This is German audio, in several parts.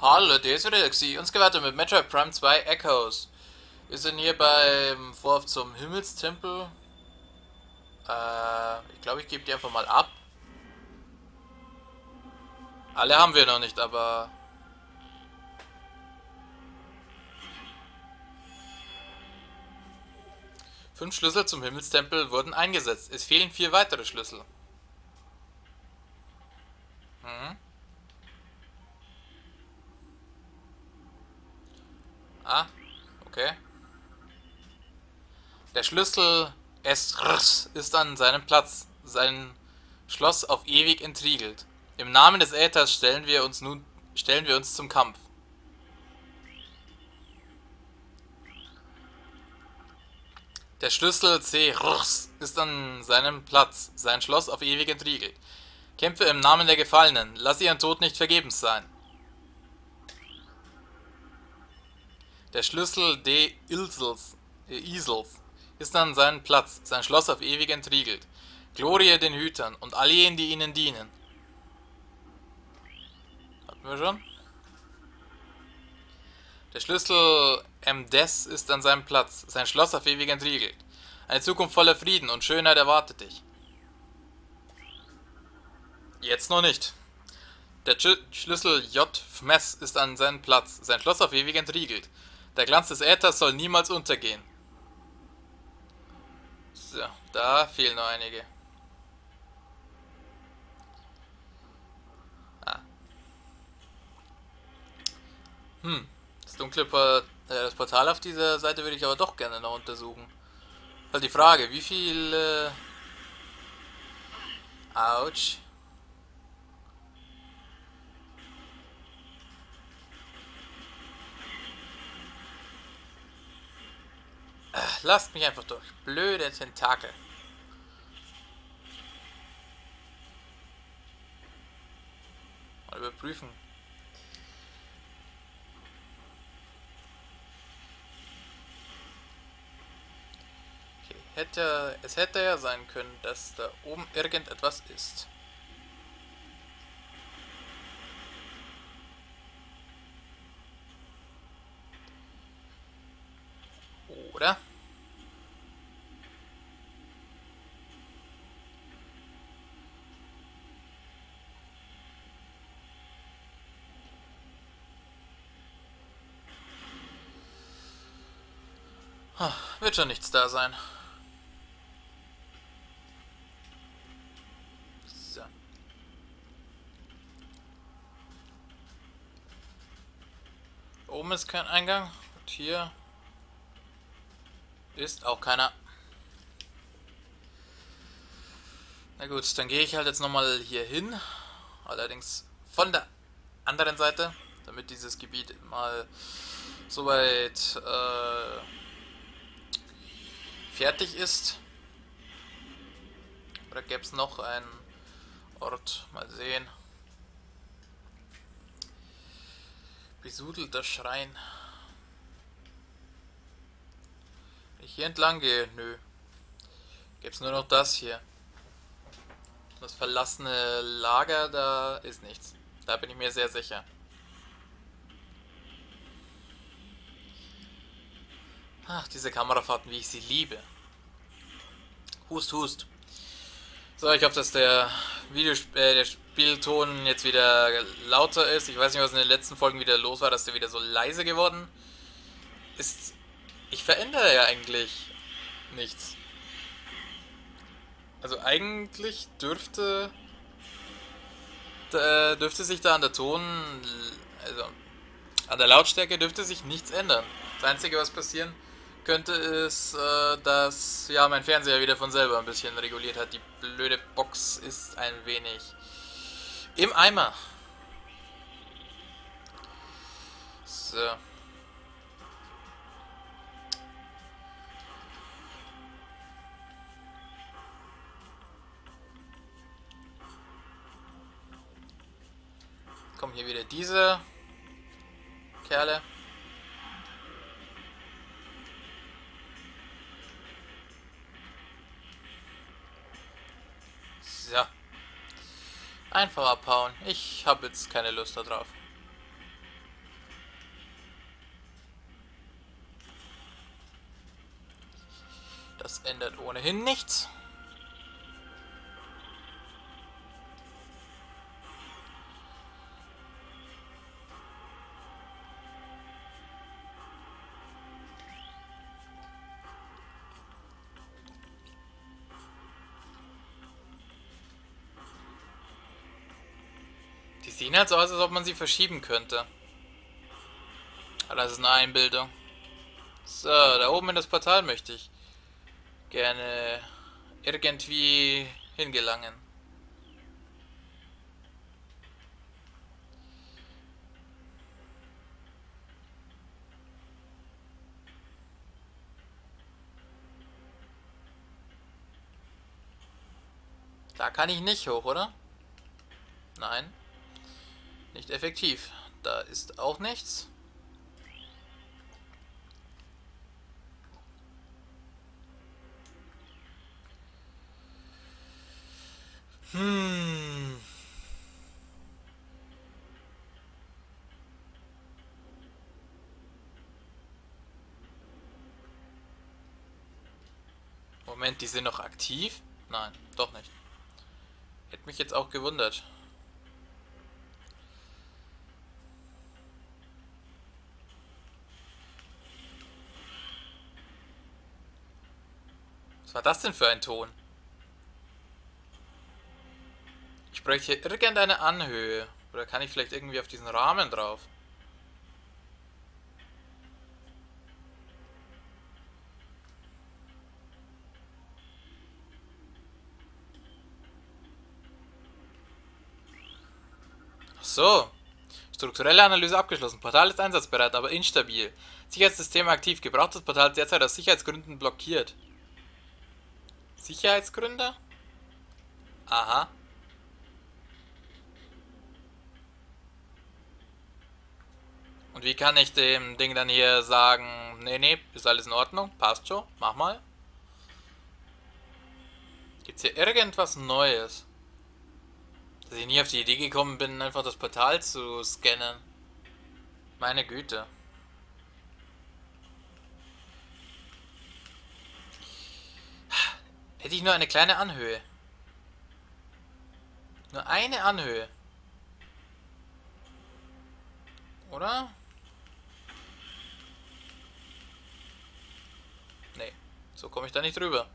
Hallo, der ist wieder der Xi. Uns gewartet mit Metroid Prime 2 Echoes. Wir sind hier beim Vorhof zum Himmelstempel. Ich glaube, ich gebe die einfach mal ab. Alle haben wir noch nicht, aber 5 Schlüssel zum Himmelstempel wurden eingesetzt. Es fehlen 4 weitere Schlüssel. Mhm. Ah, okay. Der Schlüssel S ist an seinem Platz. Sein Schloss auf ewig entriegelt. Im Namen des Äthers stellen wir uns zum Kampf. Der Schlüssel C ist an seinem Platz, sein Schloss auf ewig entriegelt. Kämpfe im Namen der Gefallenen, lass ihren Tod nicht vergebens sein. Der Schlüssel D Isels ist an seinem Platz, sein Schloss auf ewig entriegelt. Glorie den Hütern und all jenen, die ihnen dienen. Hatten wir schon? Der Schlüssel M-Des ist an seinem Platz, sein Schloss auf ewig entriegelt. Eine Zukunft voller Frieden und Schönheit erwartet dich. Jetzt noch nicht. Der Schlüssel J-Fmes ist an seinem Platz, sein Schloss auf ewig entriegelt. Der Glanz des Äthers soll niemals untergehen. So, da fehlen noch einige. Ah. Das Portal auf dieser Seite würde ich aber doch gerne noch untersuchen. Halt die Frage, wie viel... Autsch. Lasst mich einfach durch. Blöde Tentakel. Mal überprüfen. Okay, es hätte ja sein können, dass da oben irgendetwas ist. Oder? Wird schon nichts da sein. So. Oben ist kein Eingang. Und hier ist auch keiner. Na gut, dann gehe ich halt jetzt nochmal hier hin. Allerdings von der anderen Seite, damit dieses Gebiet mal soweit fertig ist. Oder gäbe es noch einen Ort? Mal sehen. Besudelter Schrein. Wenn ich hier entlang gehe, nö. Gäbe es nur noch das hier. Das verlassene Lager, da ist nichts. Da bin ich mir sehr sicher. Ach, diese Kamerafahrten, wie ich sie liebe. Hust, hust. So, ich hoffe, dass der Spielton jetzt wieder lauter ist. Ich weiß nicht, was in den letzten Folgen wieder los war, dass der wieder so leise geworden ist. Ich verändere ja eigentlich nichts. Also eigentlich dürfte sich da an der also an der Lautstärke dürfte sich nichts ändern. Das Einzige, was passieren könnte, ist, dass ja mein Fernseher wieder von selber ein bisschen reguliert hat. Die blöde Box ist ein wenig im Eimer. So. Kommen hier wieder diese Kerle. So. Einfach abhauen. Ich habe jetzt keine Lust darauf. Das ändert ohnehin nichts. Die sehen halt so aus, als ob man sie verschieben könnte. Aber das ist eine Einbildung. So, da oben in das Portal möchte ich gerne irgendwie hingelangen. Da kann ich nicht hoch, oder? Nein, nicht effektiv. Da ist auch nichts. Hm. Moment, die sind noch aktiv? Nein, doch nicht. Hätte mich jetzt auch gewundert. Was war das denn für ein Ton? Ich bräuchte hier irgendeine Anhöhe. Oder kann ich vielleicht irgendwie auf diesen Rahmen drauf? Ach so. Strukturelle Analyse abgeschlossen. Portal ist einsatzbereit, aber instabil. Sicherheitssystem aktiv. Gebrauchtes Portal derzeit aus Sicherheitsgründen blockiert. Sicherheitsgründe? Aha. Und wie kann ich dem Ding dann hier sagen, nee, nee, ist alles in Ordnung, passt schon, mach mal. Gibt's hier irgendwas Neues? Dass ich nie auf die Idee gekommen bin, einfach das Portal zu scannen. Meine Güte. Hätte ich nur eine kleine Anhöhe. Nur eine Anhöhe. Oder? Nee, so komme ich da nicht drüber.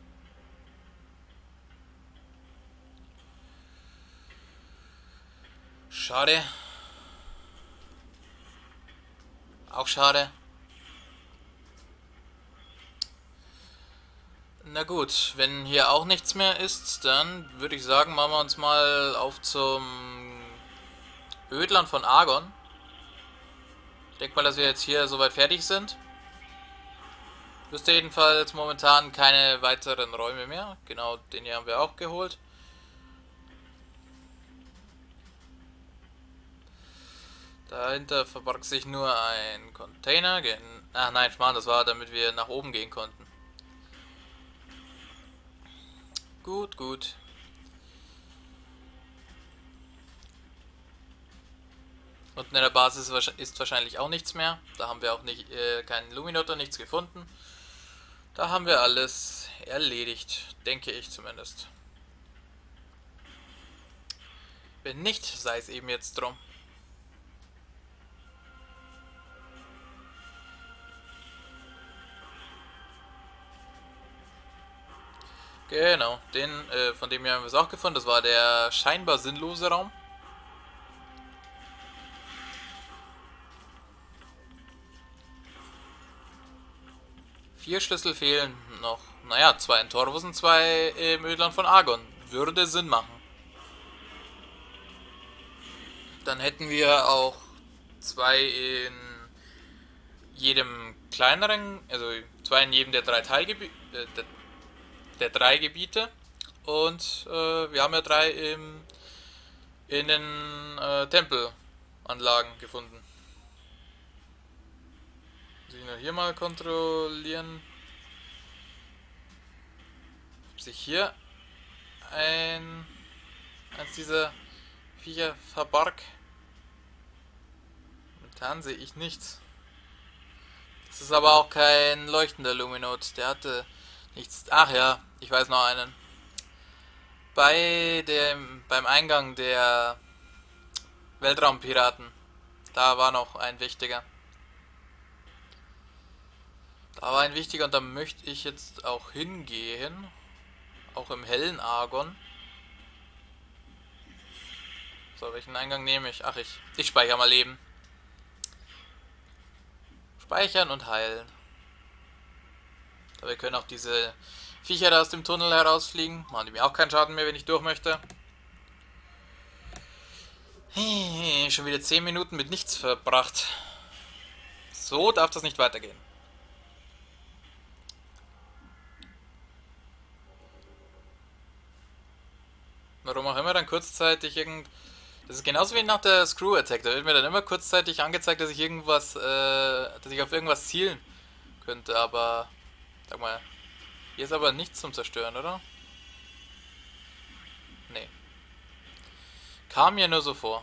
Schade. Auch schade. Na gut, wenn hier auch nichts mehr ist, dann würde ich sagen, machen wir uns mal auf zum Ödland von Argon. Ich denke mal, dass wir jetzt hier soweit fertig sind. Wüsste jedenfalls momentan keine weiteren Räume mehr. Genau, den hier haben wir auch geholt. Dahinter verbarg sich nur ein Container. Ach nein, Schmarrn, das war, damit wir nach oben gehen konnten. Gut, gut. Unten in der Basis ist wahrscheinlich auch nichts mehr. Da haben wir auch nicht, keinen Luminotor, nichts gefunden. Da haben wir alles erledigt, denke ich zumindest. Wenn nicht, sei es eben jetzt drum. Genau, von dem hier haben wir es auch gefunden. Das war der scheinbar sinnlose Raum. Vier Schlüssel fehlen noch. Naja, zwei in Torvus und zwei im Ödland von Argon. Würde Sinn machen. Dann hätten wir auch zwei in jedem kleineren, also zwei in jedem der drei Teilgebiete, der drei Gebiete. Und wir haben ja drei in den Tempelanlagen gefunden. Muss ich nur hier mal kontrollieren, ob sich hier eins dieser Viecher verbarg. Momentan sehe ich nichts. Das ist aber auch kein leuchtender Luminot. Der Nichts. Ach ja, ich weiß noch einen. Beim Eingang der Weltraumpiraten, da war noch ein wichtiger. Da war ein wichtiger und da möchte ich jetzt auch hingehen. Auch im hellen Argon. So, welchen Eingang nehme ich? Ach, ich speichere mal eben. Speichern und heilen. Aber wir können auch diese Viecher da aus dem Tunnel herausfliegen. Machen die mir auch keinen Schaden mehr, wenn ich durch möchte. Hey, schon wieder 10 Minuten mit nichts verbracht. So darf das nicht weitergehen. Warum auch immer dann kurzzeitig Das ist genauso wie nach der Screw Attack. Da wird mir dann immer kurzzeitig angezeigt, dass ich dass ich auf irgendwas zielen könnte, aber sag mal, hier ist aber nichts zum Zerstören, oder? Nee. Kam mir nur so vor.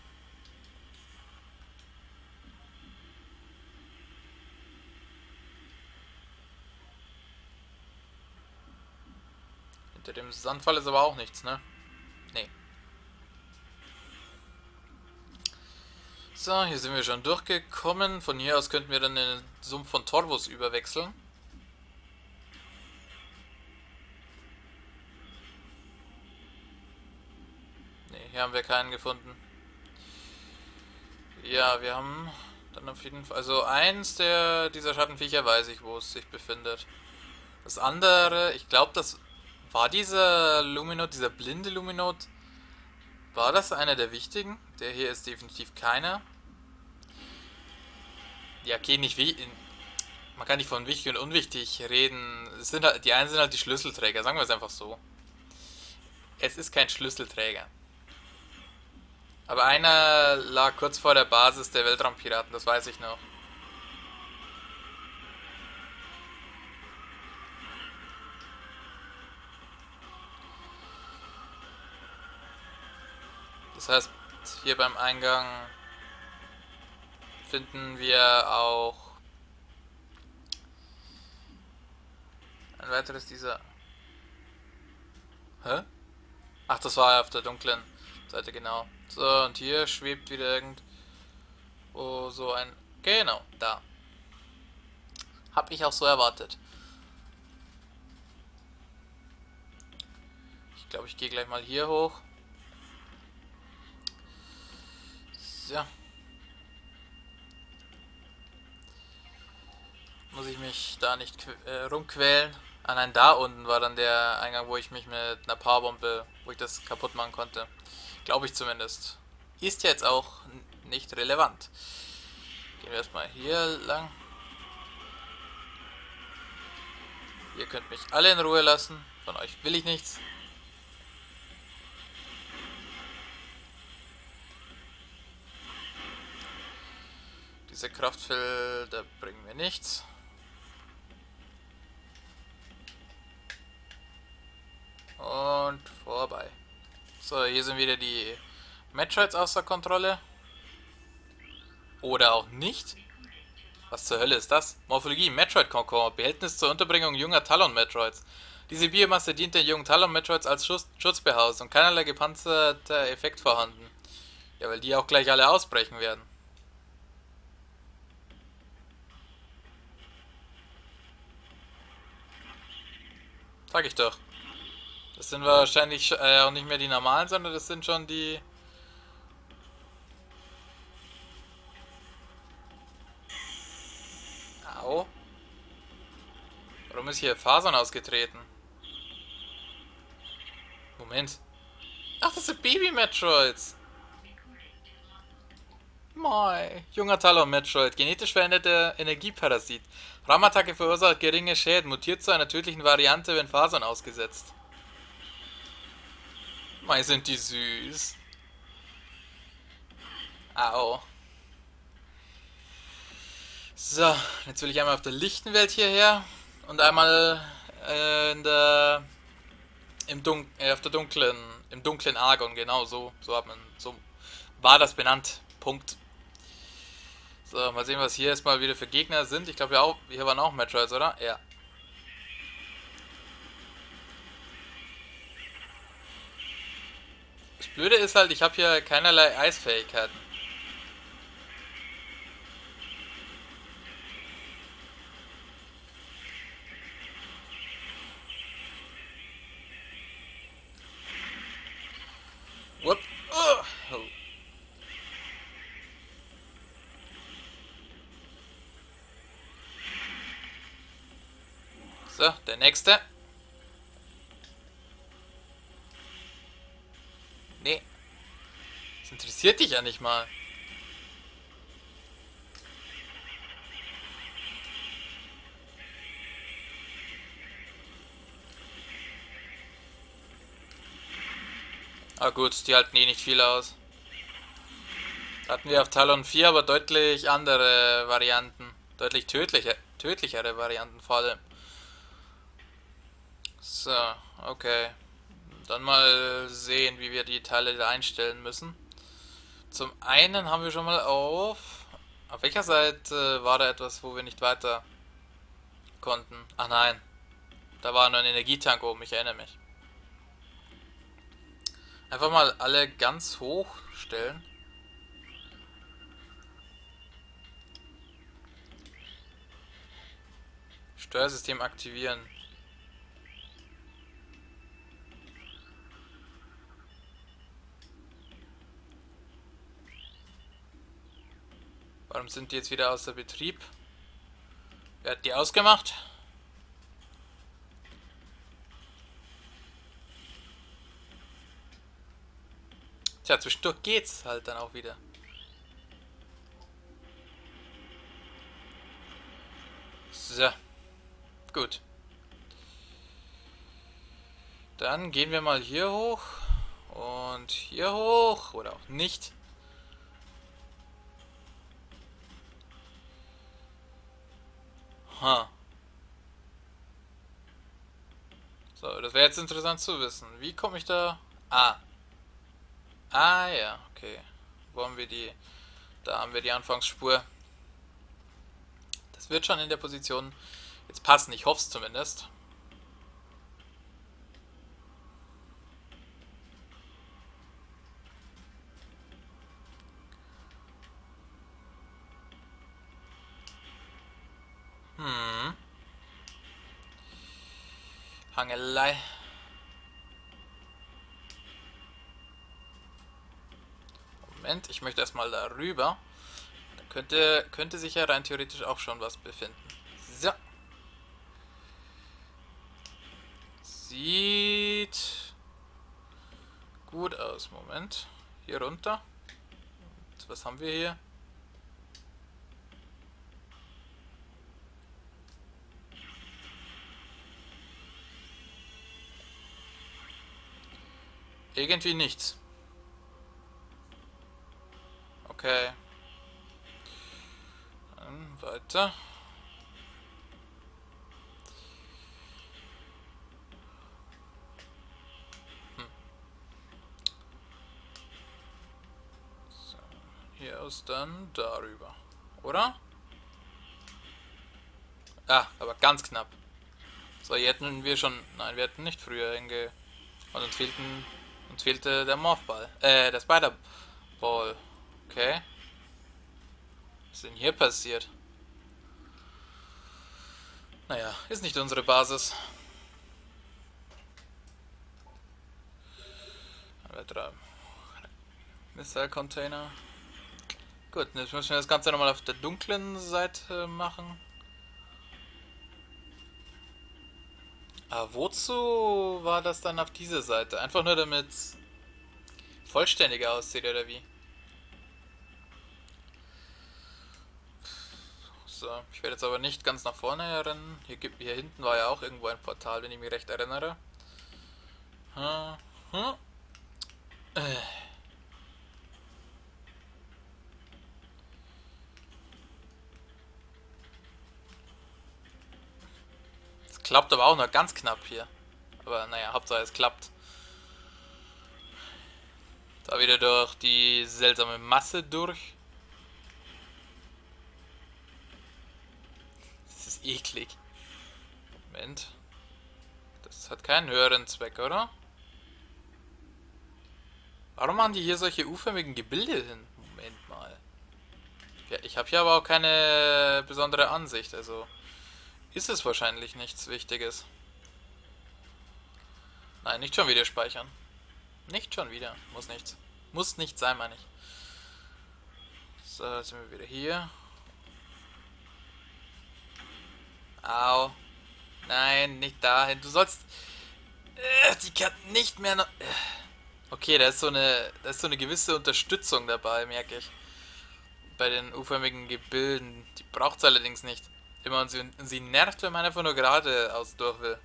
Hinter dem Sandfall ist aber auch nichts, ne? Nee. So, hier sind wir schon durchgekommen. Von hier aus könnten wir dann in den Sumpf von Torvus überwechseln. Ne, hier haben wir keinen gefunden. Ja, wir haben dann auf jeden Fall... Also dieser Schattenviecher weiß ich, wo es sich befindet. Das andere, ich glaube, das war dieser Luminot, dieser blinde Luminot. War das einer der wichtigen? Der hier ist definitiv keiner. Ja, okay, nicht wie. Man kann nicht von wichtig und unwichtig reden. Die einen sind halt die Schlüsselträger, sagen wir es einfach so. Es ist kein Schlüsselträger. Aber einer lag kurz vor der Basis der Weltraumpiraten, das weiß ich noch. Das heißt, hier beim Eingang finden wir auch ein weiteres dieser... Hä? Ach, das war ja auf der dunklen Seite, genau. So, und hier schwebt wieder irgendwo so ein... Genau, da. Hab ich auch so erwartet. Ich glaube, ich gehe gleich mal hier hoch. So. Muss ich mich da nicht rumquälen. Ah nein, da unten war dann der Eingang, wo ich mich mit einer Powerbombe, wo ich das kaputt machen konnte. Glaube ich zumindest. Ist jetzt auch nicht relevant. Gehen wir erstmal hier lang. Ihr könnt mich alle in Ruhe lassen. Von euch will ich nichts. Diese Kraftfelder bringen mir nichts. Und vorbei. So, hier sind wieder die Metroids außer Kontrolle. Oder auch nicht. Was zur Hölle ist das? Morphologie, Metroid-Konkord, Behältnis zur Unterbringung junger Talon-Metroids. Diese Biomasse dient den jungen Talon-Metroids als Schutzbehausung. Keinerlei gepanzerter Effekt vorhanden. Ja, weil die auch gleich alle ausbrechen werden. Sag ich doch. Das sind wahrscheinlich auch nicht mehr die normalen, sondern das sind schon die... Au. Warum ist hier Fasern ausgetreten? Moment. Ach, das sind Baby-Metroids. Moi. Junger Talon-Metroid. Genetisch veränderter Energieparasit. Raumattacke verursacht geringe Schäden. Mutiert zu einer tödlichen Variante, wenn Fasern ausgesetzt. Mei, sind die süß. Au. So, jetzt will ich einmal auf der lichten Welt hierher und einmal auf der im dunklen Argon, genau so war das benannt. Punkt. So, mal sehen, was hier erstmal wieder für Gegner sind. Ich glaube, hier waren auch Metroids, oder? Ja. Blöde ist halt, ich habe hier keinerlei Eisfähigkeiten. Whoop. Oh. So, der nächste. Nee, das interessiert dich ja nicht mal. Ah gut, die halten eh nicht viel aus. Hatten wir auf Talon 4 aber deutlich andere Varianten. Deutlich tödlichere Varianten vor allem. So, okay. Dann mal sehen, wie wir die Teile da einstellen müssen. Zum einen haben wir schon mal auf welcher Seite war da etwas, wo wir nicht weiter konnten? Ach nein, da war nur ein Energietank oben, ich erinnere mich. Einfach mal alle ganz hoch stellen. Steuersystem aktivieren. Warum sind die jetzt wieder außer Betrieb? Wer hat die ausgemacht? Tja, zwischendurch geht's halt dann auch wieder. So, gut. Dann gehen wir mal hier hoch und hier hoch oder auch nicht. Ha. So, das wäre jetzt interessant zu wissen. Wie komme ich da? Ah. Ah ja, okay. Wo haben wir die? Da haben wir die Anfangsspur. Das wird schon in der Position jetzt passen. Ich hoffe es zumindest. Hm. Hangelei. Moment, ich möchte erstmal darüber. Da könnte sich ja rein theoretisch auch schon was befinden. So. Sieht gut aus. Moment. Hier runter. Und was haben wir hier? Irgendwie nichts. Okay. Dann weiter. So, hier aus dann darüber. Oder? Ah, aber ganz knapp. So, hier hätten wir schon. Nein, wir hätten nicht früher hinge. Und uns fehlte der Morphball. Der Spider-Ball. Okay. Was ist denn hier passiert? Naja, ist nicht unsere Basis. Drei Missile-Container. Gut, jetzt müssen wir das Ganze nochmal auf der dunklen Seite machen. Aber wozu war das dann auf dieser Seite? Einfach nur damit es vollständiger aussieht, oder wie? So, ich werde jetzt aber nicht ganz nach vorne rennen. Hier hinten war ja auch irgendwo ein Portal, wenn ich mich recht erinnere. Hm, hm. Es klappt aber auch nur ganz knapp hier. Aber naja, Hauptsache es klappt. Da wieder durch die seltsame Masse durch. Das ist eklig. Moment. Das hat keinen höheren Zweck, oder? Warum machen die hier solche U-förmigen Gebilde hin? Moment mal. Ja, ich habe hier aber auch keine besondere Ansicht, also ist es wahrscheinlich nichts Wichtiges. Nein, nicht schon wieder speichern. Nicht schon wieder. Muss nichts. Muss nicht sein, meine ich. So, jetzt sind wir wieder hier. Au. Nein, nicht dahin. Du sollst... die kann nicht mehr noch... Okay, da ist so eine gewisse Unterstützung dabei, merke ich. Bei den U-förmigen Gebilden. Die braucht es allerdings nicht. Immer und sie nervt, wenn man einfach nur geradeaus durch will.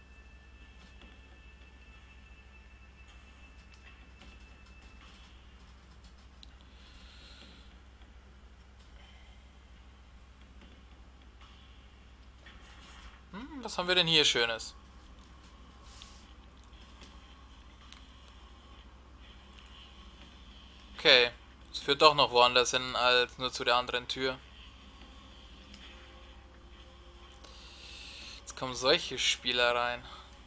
Was haben wir denn hier Schönes? Okay, es führt doch noch woanders hin als nur zu der anderen Tür. Jetzt kommen solche Spielereien.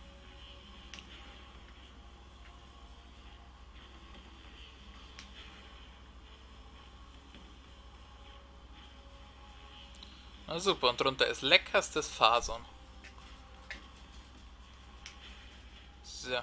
Na super, und drunter ist leckerstes Fason. So.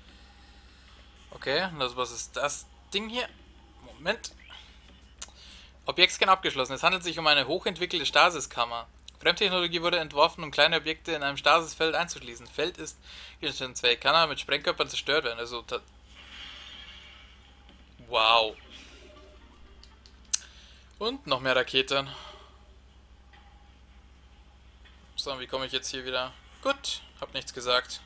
Okay, und was ist das Ding hier? Moment. Objektscan abgeschlossen. Es handelt sich um eine hochentwickelte Stasiskammer. Fremdtechnologie wurde entworfen, um kleine Objekte in einem Stasisfeld einzuschließen. Feld ist gegenstandsfähig, kann aber mit Sprengkörpern zerstört werden. Also, wow. Und noch mehr Raketen. So, wie komme ich jetzt hier wieder? Gut, hab nichts gesagt.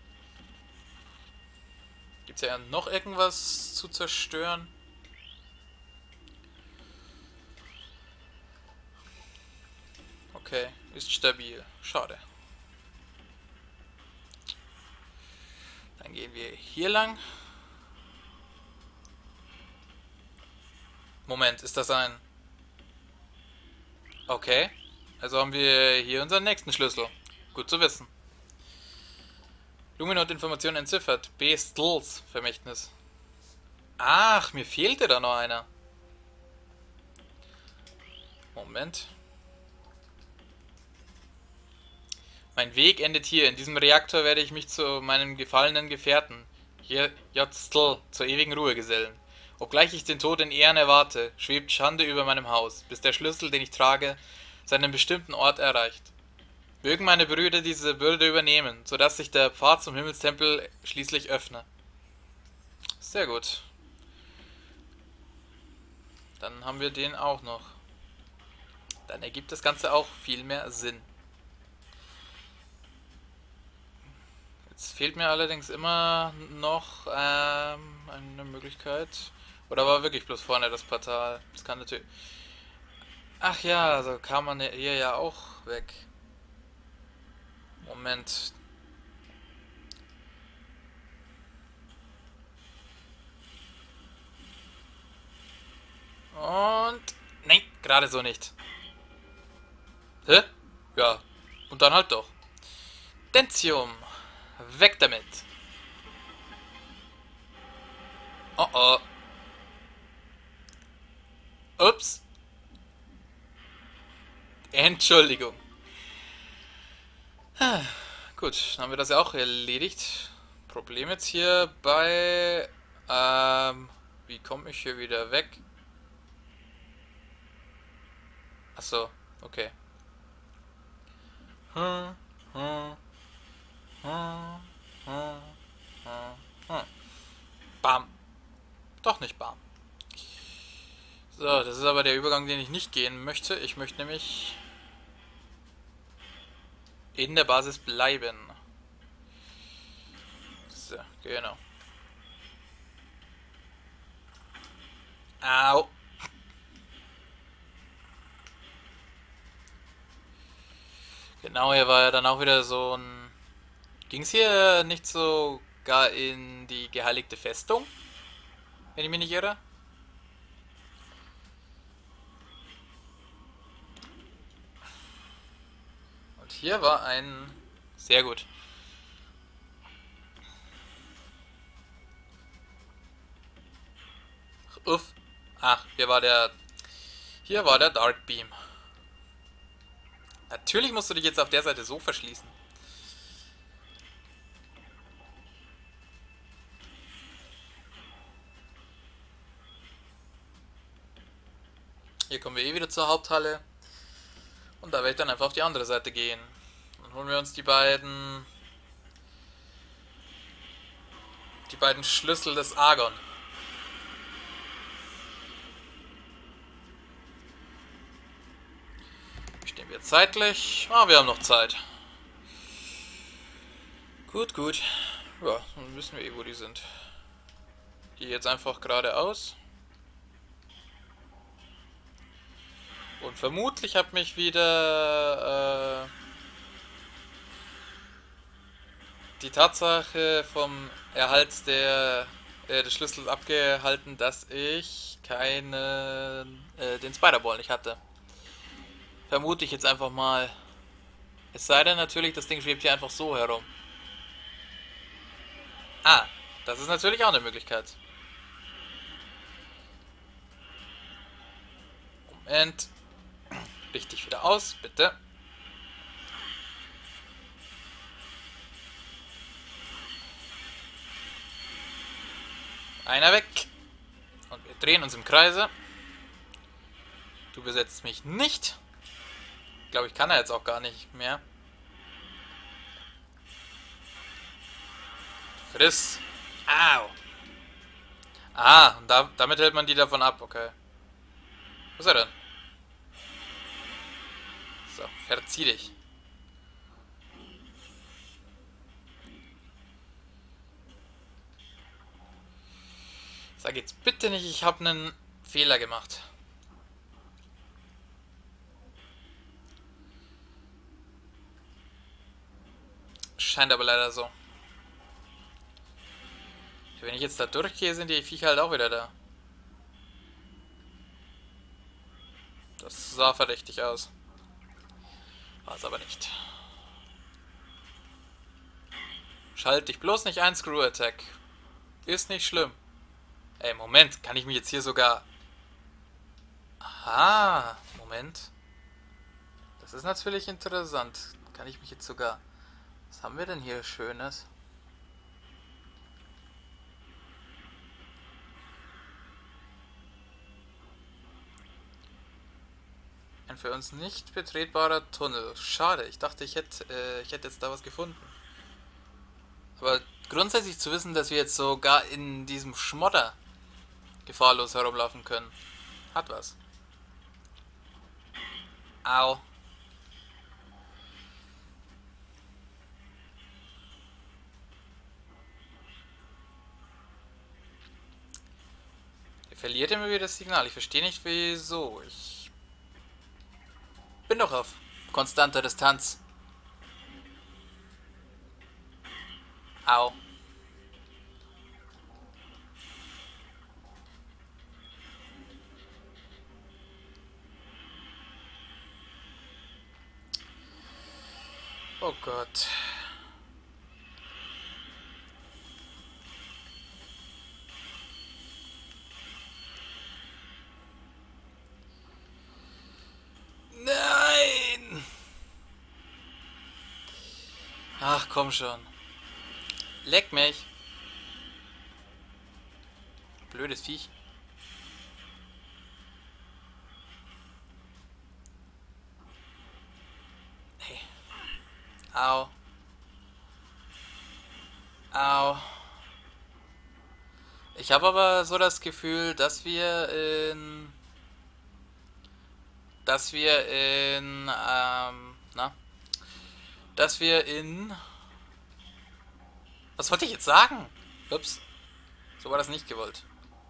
Gibt's ja noch irgendwas zu zerstören? Okay, ist stabil. Schade. Dann gehen wir hier lang. Moment, ist das ein... Okay. Also haben wir hier unseren nächsten Schlüssel. Gut zu wissen. Luminot-Information entziffert. B. Stills Vermächtnis. Ach, mir fehlte da noch einer. Moment. Mein Weg endet hier. In diesem Reaktor werde ich mich zu meinem gefallenen Gefährten, hier J. Still, zur ewigen Ruhe gesellen. Obgleich ich den Tod in Ehren erwarte, schwebt Schande über meinem Haus, bis der Schlüssel, den ich trage, seinen bestimmten Ort erreicht. Mögen meine Brüder diese Bürde übernehmen, sodass sich der Pfad zum Himmelstempel schließlich öffne. Sehr gut. Dann haben wir den auch noch. Dann ergibt das Ganze auch viel mehr Sinn. Jetzt fehlt mir allerdings immer noch eine Möglichkeit. Oder war wirklich bloß vorne das Portal? Das kann natürlich... Ach ja, so kam man hier ja auch weg. Moment. Und... Nein, gerade so nicht. Hä? Ja. Und dann halt doch. Dentium. Weg damit. Oh oh. Ups. Entschuldigung. Gut, dann haben wir das ja auch erledigt. Problem jetzt hier bei... wie komme ich hier wieder weg? Achso, okay. Hm, hm, hm, hm, hm, hm. Bam. Doch nicht bam. So, das ist aber der Übergang, den ich nicht gehen möchte. Ich möchte nämlich in der Basis bleiben. So, genau. Au. Genau, hier war ja dann auch wieder so ein... Ging es hier nicht sogar in die geheiligte Festung? Wenn ich mich nicht irre? Und hier war ein... Sehr gut. Uff. Ach, hier war der Dark Beam. Natürlich musst du dich jetzt auf der Seite so verschließen. Hier kommen wir eh wieder zur Haupthalle. Und da werde ich dann einfach auf die andere Seite gehen. Dann holen wir uns die beiden Schlüssel des Argon. Stehen wir zeitlich? Ah, wir haben noch Zeit. Gut, gut. Ja, dann wissen wir eh, wo die sind. Hier jetzt einfach geradeaus. Und vermutlich hat mich wieder die Tatsache vom Erhalt des Schlüssels abgehalten, dass ich den Spider-Ball nicht hatte. Vermute ich jetzt einfach mal. Es sei denn natürlich, das Ding schwebt hier einfach so herum. Ah, das ist natürlich auch eine Möglichkeit. Moment. Richtig wieder aus, bitte. Einer weg. Und wir drehen uns im Kreise. Du besetzt mich nicht. Ich glaube, ich kann er jetzt auch gar nicht mehr. Friss. Au. Ah, und damit hält man die davon ab, okay. Wo ist er denn? So, verzieh dich. Sag jetzt bitte nicht, ich habe einen Fehler gemacht. Scheint aber leider so. Wenn ich jetzt da durchgehe, sind die Viecher halt auch wieder da. Das sah verdächtig aus. War es aber nicht. Schalt dich bloß nicht ein, Screw Attack. Ist nicht schlimm. Ey, Moment, kann ich mich jetzt hier sogar... Aha, Moment. Das ist natürlich interessant. Kann ich mich jetzt sogar... Was haben wir denn hier Schönes? Ein für uns nicht betretbarer Tunnel. Schade, ich dachte, ich hätte jetzt da was gefunden. Aber grundsätzlich zu wissen, dass wir jetzt sogar in diesem Schmodder gefahrlos herumlaufen können, hat was. Au. Ihr verliert immer wieder das Signal. Ich verstehe nicht wieso. Ich bin doch auf konstanter Distanz. Au. Oh Gott. Nein! Ach, komm schon. Leck mich. Blödes Viech. Hey. Au. Au. Ich habe aber so das Gefühl, dass wir was wollte ich jetzt sagen? Ups, so war das nicht gewollt.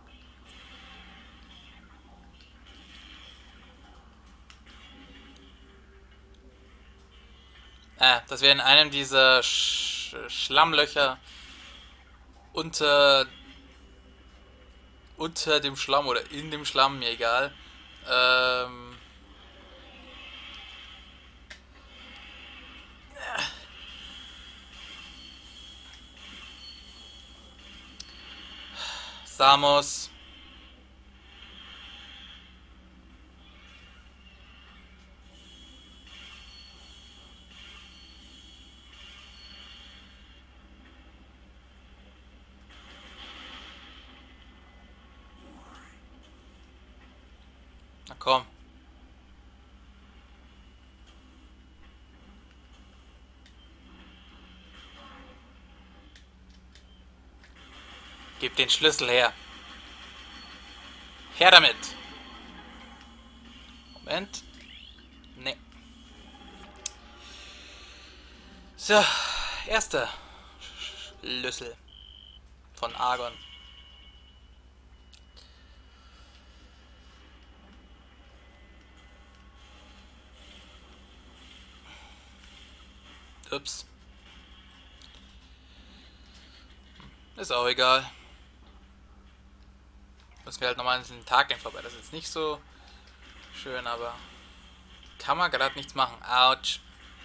Dass wir in einem dieser Schlammlöcher unter, unter dem Schlamm oder in dem Schlamm, mir egal, ähm, Samus, Na komm. Gib den Schlüssel her. Her damit. Moment. Nee. So, erster Schlüssel von Argon. Ups. Ist auch egal. Müssen wir halt nochmal in den Tag gehen vorbei. Das ist jetzt nicht so schön, aber kann man gerade nichts machen. Autsch.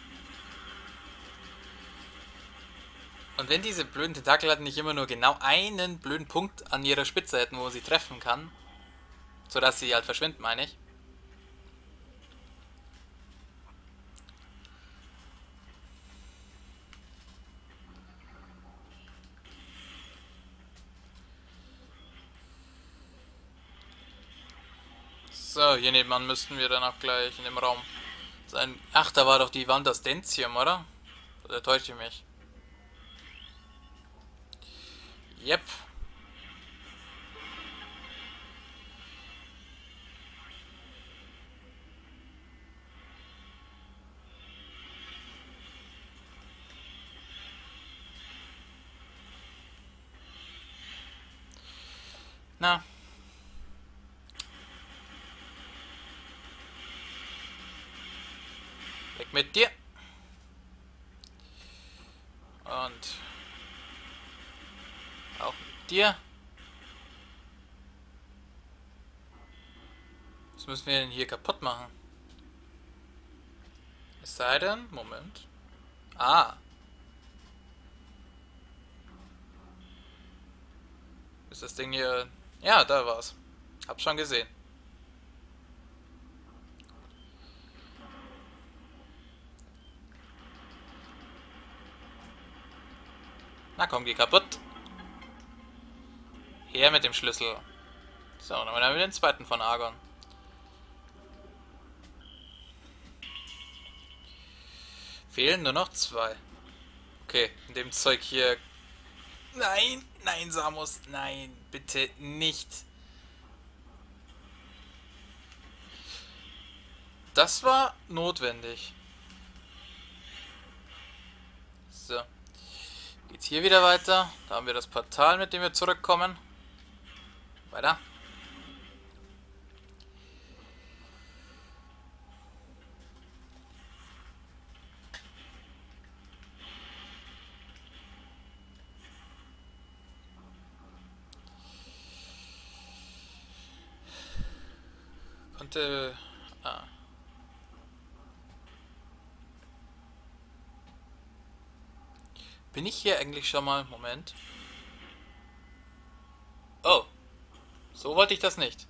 Und wenn diese blöden Tentakel halt nicht immer nur genau einen blöden Punkt an ihrer Spitze hätten, wo sie treffen kann, sodass sie halt verschwinden, meine ich. So, hier nebenan müssten wir dann auch gleich in dem Raum sein. Ach, da war doch die Wand aus Dentium, oder? Oder täusche ich mich? Yep. Na. Weg mit dir. Und auch mit dir. Was müssen wir denn hier kaputt machen? Es sei denn, Moment. Ah. Ist das Ding hier... Ja, da war's. Hab's schon gesehen. Na komm, geh kaputt. Her mit dem Schlüssel. So, dann haben wir den zweiten von Argon. Fehlen nur noch 2. Okay, in dem Zeug hier... Nein, nein, Samus, nein, bitte nicht. Das war notwendig. So. Geht's hier wieder weiter. Da haben wir das Portal, mit dem wir zurückkommen. Weiter. Konnte... Ah. Bin ich hier eigentlich schon mal? Moment. Oh. So wollte ich das nicht.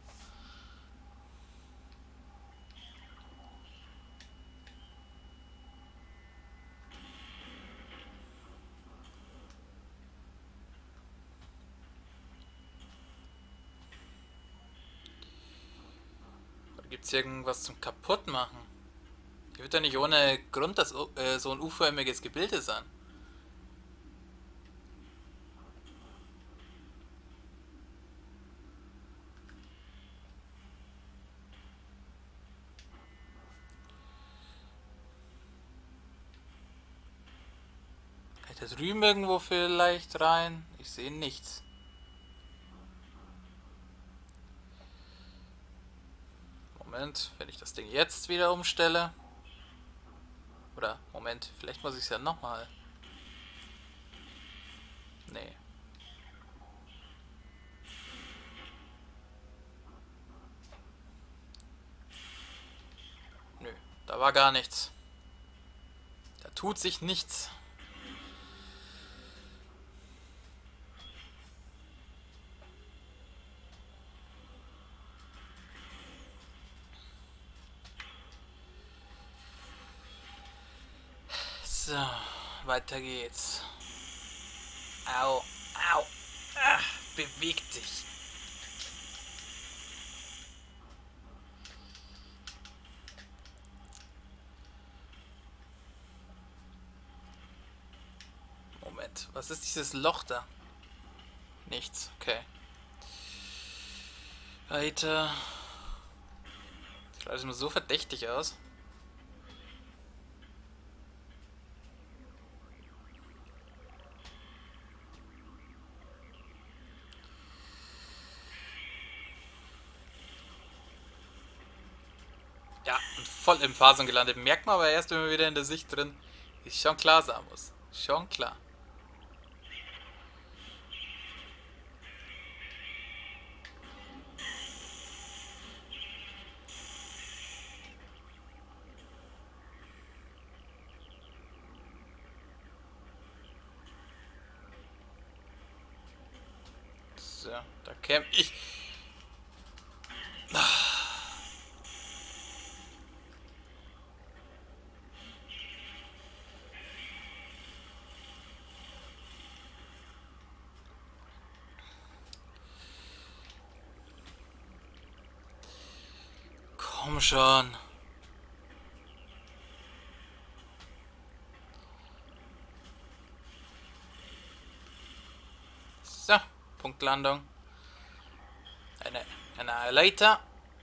Oder gibt's hier irgendwas zum Kaputtmachen? Hier wird ja nicht ohne Grund das, so ein U-förmiges Gebilde sein. Kann ich da drüben irgendwo vielleicht rein? Ich sehe nichts. Moment, wenn ich das Ding jetzt wieder umstelle. Oder, Moment, vielleicht muss ich es ja nochmal. Nee. Nö, da war gar nichts. Da tut sich nichts. So, weiter geht's. Au, au. Beweg dich. Moment, was ist dieses Loch da? Nichts, okay. Weiter. Das sieht alles immer so verdächtig aus. Ja, und voll im Phasen gelandet. Merkt man aber erst, wenn man wieder in der Sicht drin ist. Schon klar, Samus. Schon klar. So, da käme ich. Komm schon. So, Punktlandung. Eine Leiter.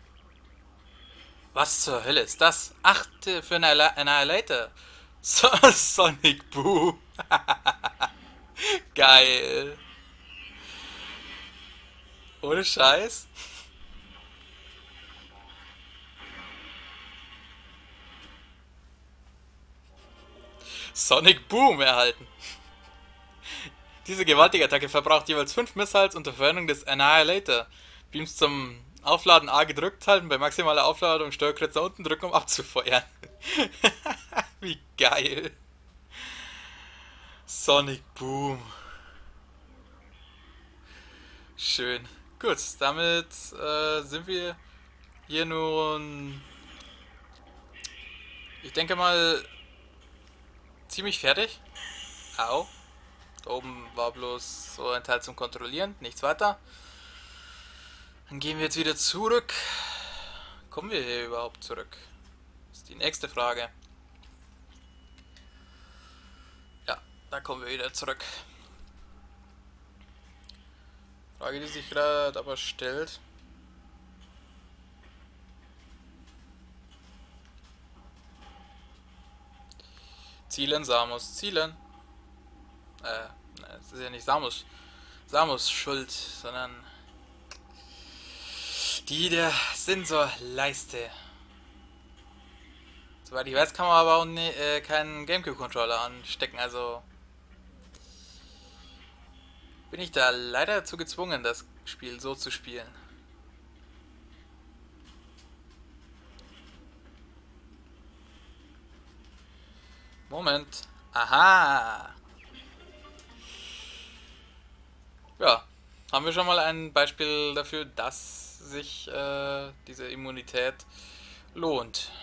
Was zur Hölle ist das? Achte für eine Leiter. So, Sonic Boom. Geil. Ohne Scheiß. Sonic Boom erhalten. Diese gewaltige Attacke verbraucht jeweils 5 Missiles unter Verwendung des Annihilator. Beams zum Aufladen A gedrückt halten, bei maximaler Aufladung Steuerkreuz nach unten drücken, um abzufeuern. Wie geil. Sonic Boom. Schön. Gut, damit sind wir hier nun, ich denke mal, ziemlich fertig. Au. Da oben war bloß so ein Teil zum Kontrollieren, nichts weiter. Dann gehen wir jetzt wieder zurück. Kommen wir hier überhaupt zurück? Das ist die nächste Frage. Ja, da kommen wir wieder zurück. Frage, die sich gerade aber stellt. Zielen, Samus, zielen. Es ist ja nicht Samus Schuld, sondern die der Sensorleiste. Soweit ich weiß, kann man aber auch keinen Gamecube-Controller anstecken, also bin ich da leider dazu gezwungen, das Spiel so zu spielen. Moment. Aha. Ja, haben wir schon mal ein Beispiel dafür, dass sich diese Immunität lohnt.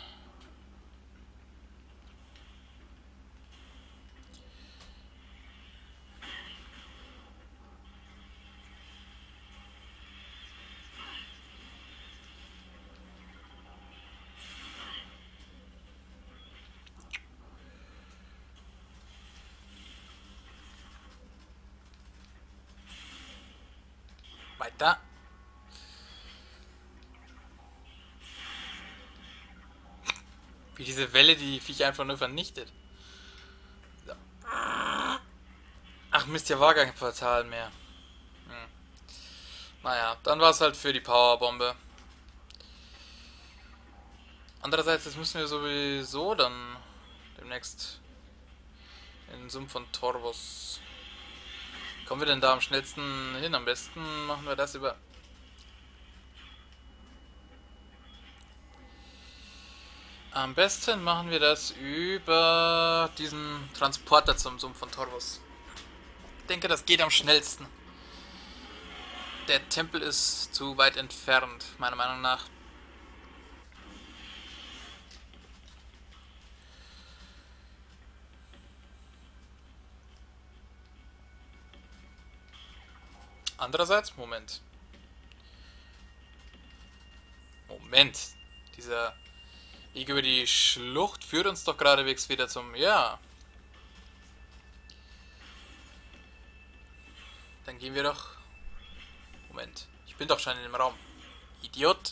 Weiter. Wie diese Welle die Viecher einfach nur vernichtet. So. Ach Mist, hier war gar kein Portal mehr. Hm. Naja, dann war es halt für die Powerbombe. Andererseits, das müssen wir sowieso dann demnächst in den Sumpf von Torvos. Kommen wir denn da am schnellsten hin? Am besten machen wir das über... Am besten machen wir das über diesen Transporter zum Sumpf von Torvos. Ich denke, das geht am schnellsten. Der Tempel ist zu weit entfernt, meiner Meinung nach. Andererseits, Moment. Dieser Weg über die Schlucht führt uns doch geradewegs wieder zum... Ja. Dann gehen wir doch... Moment, ich bin doch schon in dem Raum. Idiot.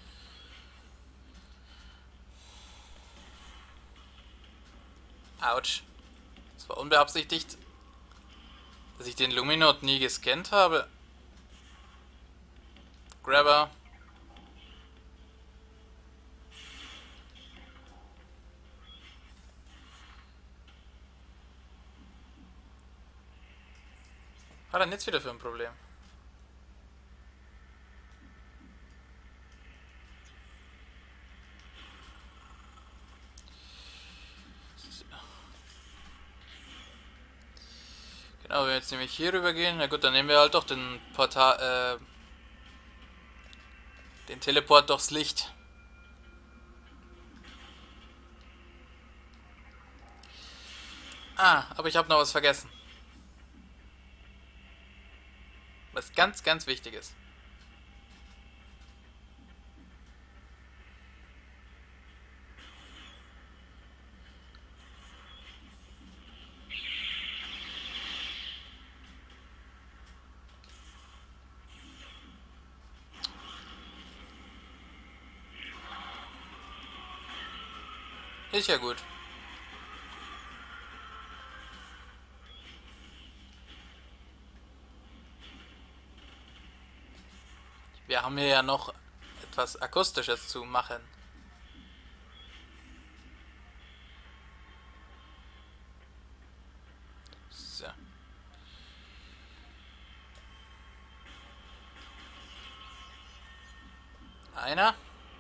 Autsch. Das war unbeabsichtigt, dass ich den Luminot nie gescannt habe. Grabber. Was hat er denn jetzt wieder für ein Problem? Genau, wenn wir jetzt nämlich hier rüber gehen, na gut, dann nehmen wir halt doch den den Teleport durchs Licht. Ah, aber ich habe noch was vergessen. Was ganz, ganz wichtig ist. Ist ja gut. Wir haben hier ja noch etwas Akustisches zu machen. So. Einer.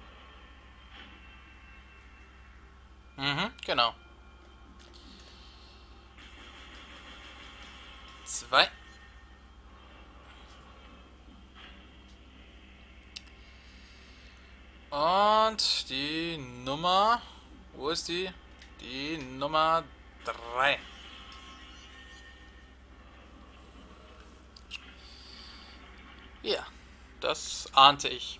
Mhm, genau. Zwei. Und die Nummer. Wo ist die? Die Nummer 3. Ja, das ahnte ich.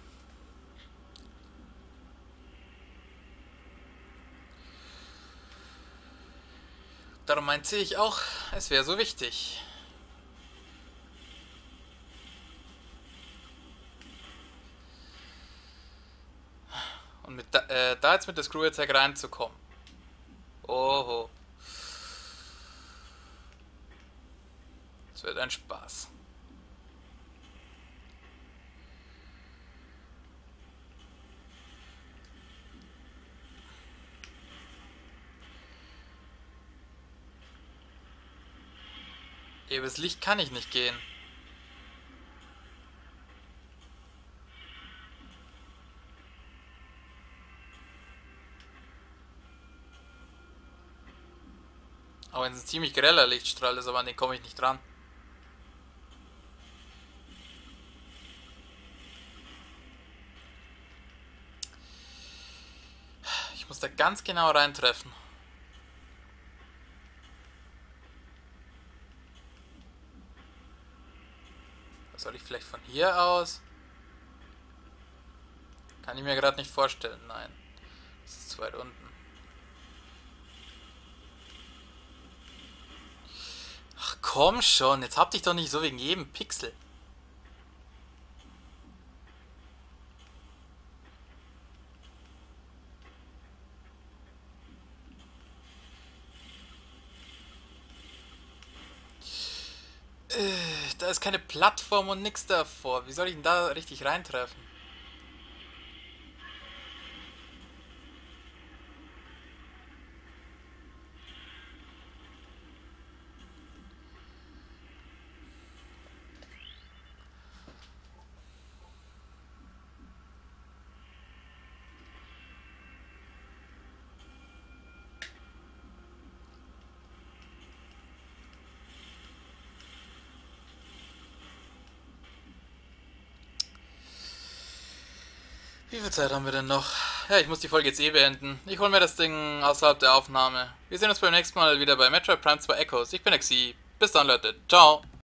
Darum meinte ich auch, es wäre so wichtig. Und da jetzt mit der Screw Attack reinzukommen. Oho. Es wird ein Spaß. Übers Licht kann ich nicht gehen. Auch wenn es ein ziemlich greller Lichtstrahl ist, aber an den komme ich nicht dran. Ich muss da ganz genau reintreffen. Soll ich vielleicht von hier aus? Kann ich mir gerade nicht vorstellen, nein. Das ist zu weit unten. Ach komm schon, jetzt hab dich doch nicht so wegen jedem Pixel. Da ist keine Plattform und nix davor. Wie soll ich denn da richtig reintreffen? Wie viel Zeit haben wir denn noch? Ja, ich muss die Folge jetzt eh beenden. Ich hole mir das Ding außerhalb der Aufnahme. Wir sehen uns beim nächsten Mal wieder bei Metroid Prime 2 Echoes. Ich bin Exi. Bis dann, Leute. Ciao.